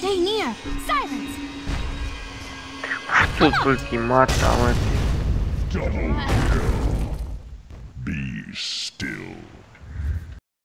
Stay near. Silence. Тут ультимата, мать. Double kill. Be still